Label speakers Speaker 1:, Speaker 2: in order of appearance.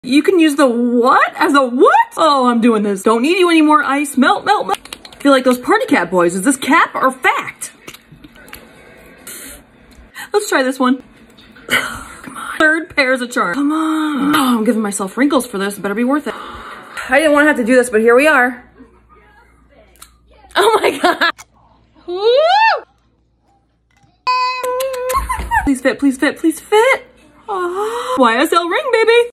Speaker 1: You can use the what? As a what? Oh, I'm doing this. Don't need you anymore, ice. Melt, melt, melt. I feel like those party cat boys. Is this cap or fact? Let's try this one. Come on. Third pair's a charm. Come on. Oh, I'm giving myself wrinkles for this. It better be worth it. I didn't want to have to do this, but here we are. Oh my God. Woo! Please fit, please fit, please fit. Oh, YSL ring, baby.